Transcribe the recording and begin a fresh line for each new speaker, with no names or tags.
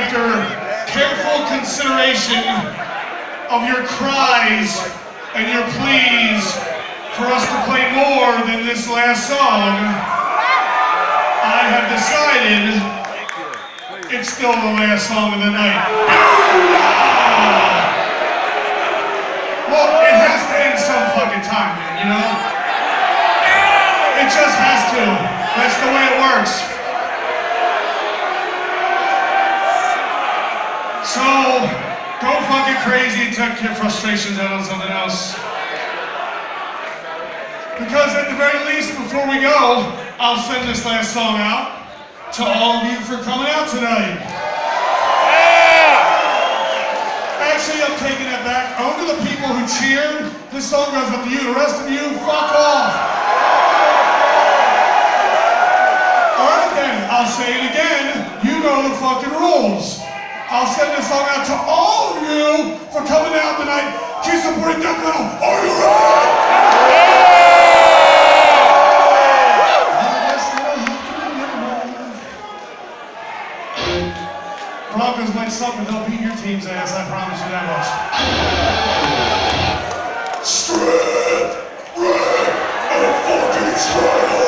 after careful consideration of your cries and your pleas for us to play more than this last song, I have decided it's still the last song of the night. Well, it has to end some fucking time, man, you know? It just has to. That's the way it works. So, go fucking crazy and take your frustrations out on something else. Because at the very least, before we go, I'll send this last song out to all of you for coming out tonight. Actually, I'm taking it back. Only the people who cheered, this song goes up to you. The rest of you, fuck off. Alright then, I'll say it again. You know the fucking rules. I'll send this song out to all of you for coming out tonight. Keep supporting death metal. Are you ready? Broncos might suck, but they'll beat your team's ass, I promise you that much. Strip, red, and fucking straight.